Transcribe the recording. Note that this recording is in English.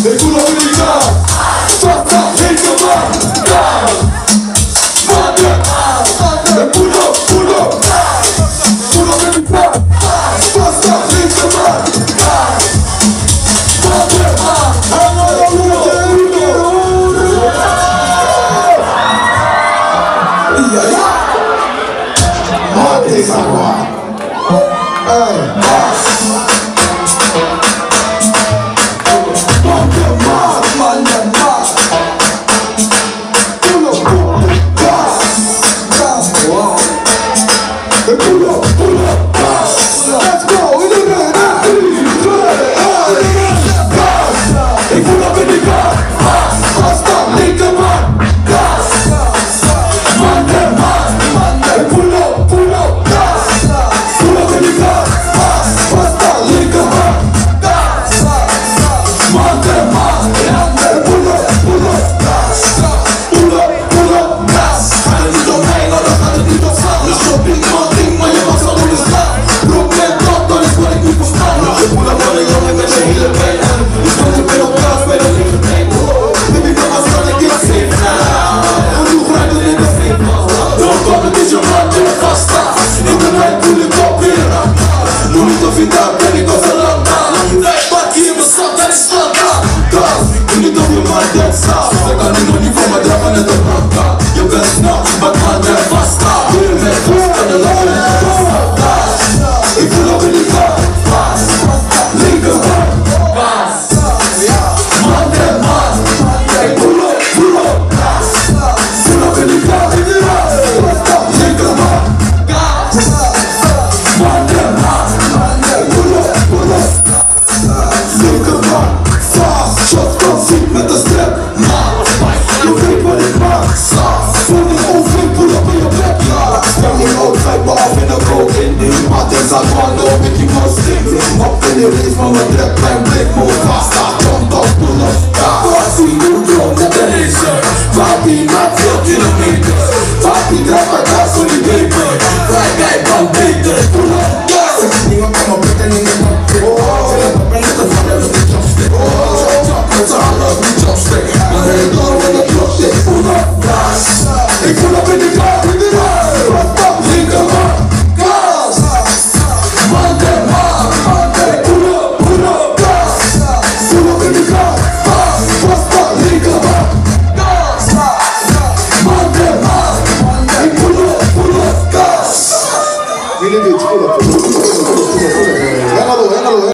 They pull up in the car. Fuck up, hit the bar. Mother. They pull up. Pull up in the car. Fuck up, hit the bar. Mother. Mate agora. You can snap, but man, they're faster. We'll make fast on the line. If you love it, it's fast. Link up, fast. Man, they're mad. Hey, pull up. Pull up in the car. Link up, man, they're mad. Hey, pull up. Link up, fast. Shot, come sit with the step. You think what it marks. Fully open, pull up in your backyard. Standing outside, but I'm in a cold ending. Martins are gone, don't make you go sing. Up in the race from a dead time, break more faster. Jump up, pull up, see you grow, detonation. Papi, not 4 kilometers. Papi, grab a gas on the paper. Right guy, bump paper. Pull up, gas. You don't come up with anything. They pull up in the car, link them up, gas. Man, them up. They pull up, gas. Pull up in the car, link them up, gas. Man, them up. They pull up, gas.